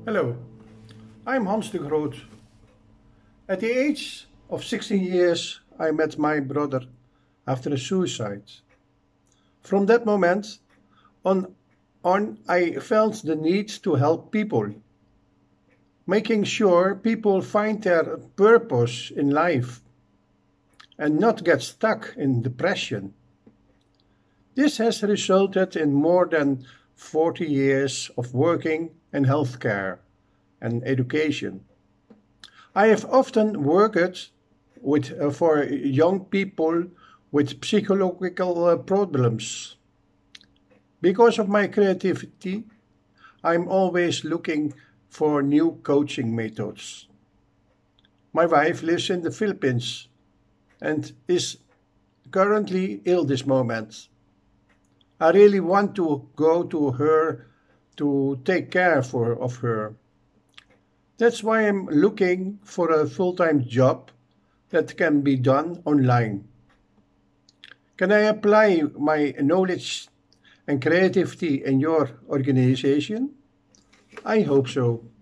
Hello, I'm Hans de Groot. At the age of 16 years, I met my brother after a suicide. From that moment on, I felt the need to help people, making sure people find their purpose in life and not get stuck in depression. This has resulted in more than 40 years of working in healthcare and education. I have often worked for young people with psychological problems. Because of my creativity, I'm always looking for new coaching methods. My wife lives in the Philippines and is currently ill this moment. I really want to go to her to take care of her. That's why I'm looking for a full-time job that can be done online. Can I apply my knowledge and creativity in your organization? I hope so.